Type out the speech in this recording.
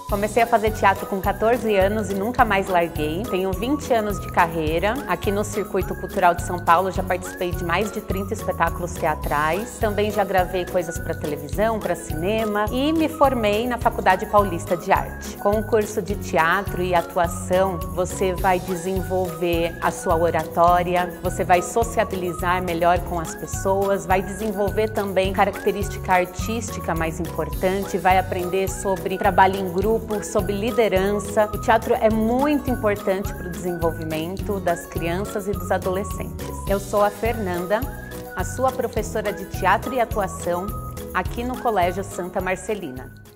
Comecei a fazer teatro com 14 anos e nunca mais larguei. Tenho 20 anos de carreira. Aqui no Circuito Cultural de São Paulo já participei de mais de 30 espetáculos teatrais. Também já gravei coisas para televisão, para cinema e me formei na Faculdade Paulista de Arte. Com o curso de teatro e atuação, você vai desenvolver a sua oratória, você vai sociabilizar melhor com as pessoas, vai desenvolver também característica artística mais importante, vai aprender sobre trabalho em grupo, sobre liderança. O teatro é muito importante para o desenvolvimento das crianças e dos adolescentes. Eu sou a Fernanda, a sua professora de teatro e atuação aqui no Colégio Santa Marcelina.